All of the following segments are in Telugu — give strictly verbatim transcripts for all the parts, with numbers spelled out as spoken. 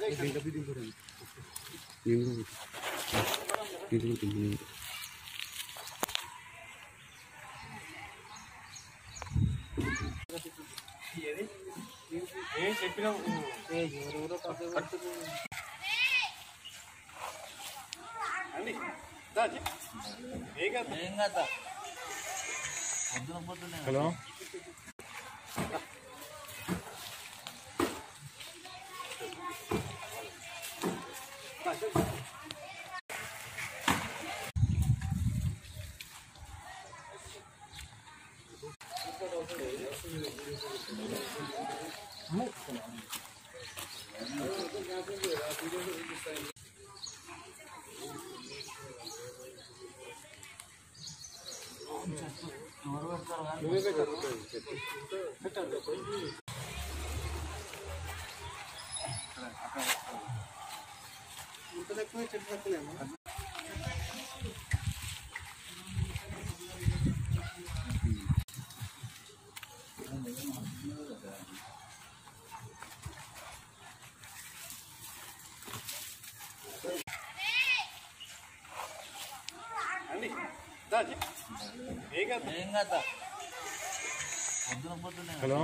హలో హలో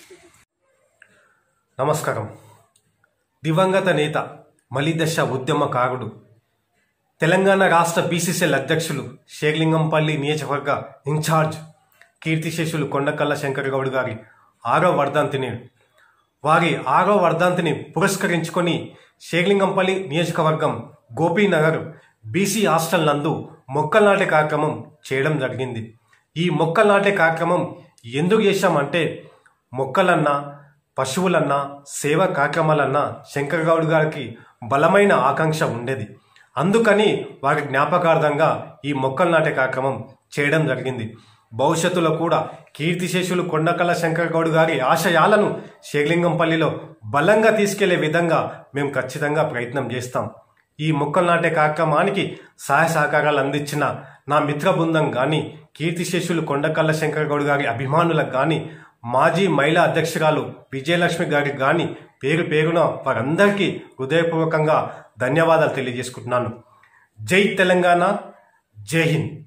నమస్కారం. దివంగత నేత మలిదశ ఉద్యమకారుడు తెలంగాణ రాష్ట్ర బీసీసీఎల్ అధ్యక్షులు శేర్లింగంపల్లి నియోజకవర్గ ఇన్ఛార్జ్ కీర్తిశేషులు కొండకల్ల శంకర్ గౌడ్ గారి ఆరో వర్ధంతిని వారి ఆరో వర్ధంతిని పురస్కరించుకొని శేర్లింగంపల్లి నియోజకవర్గం గోపీనగర్ బీసీ హాస్టల్ నందు మొక్కలు నాటే కార్యక్రమం చేయడం జరిగింది. ఈ మొక్కలు నాటే కార్యక్రమం ఎందుకు చేశామంటే మొక్కలన్నా పశువులన్నా సేవా కార్యక్రమాలన్నా శంకర్ గౌడ్ గారికి బలమైన ఆకాంక్ష ఉండేది. అందుకని వారి జ్ఞాపకార్థంగా ఈ మొక్కలు నాటే కార్యక్రమం చేయడం జరిగింది. భవిష్యత్తులో కూడా కీర్తిశేషులు కొండకల్ల శంకర్ గౌడ్ గారి ఆశయాలను శేర్లింగంపల్లిలో బలంగా తీసుకెళ్లే విధంగా మేము ఖచ్చితంగా ప్రయత్నం చేస్తాం. ఈ మొక్కలు నాటే కార్యక్రమానికి సహాయ సహకారాలు అందించిన నా మిత్ర బృందం కానీ, కీర్తిశేషులు కొండకల్ల శంకర్ గౌడ్ గారి అభిమానులకు కానీ, మాజీ మహిళా అధ్యక్షురాలు విజయలక్ష్మి గారికి కానీ పేరు పేరున వారందరికీ హృదయపూర్వకంగా ధన్యవాదాలు తెలియజేసుకుంటున్నాను. జై తెలంగాణ, జై హింద్.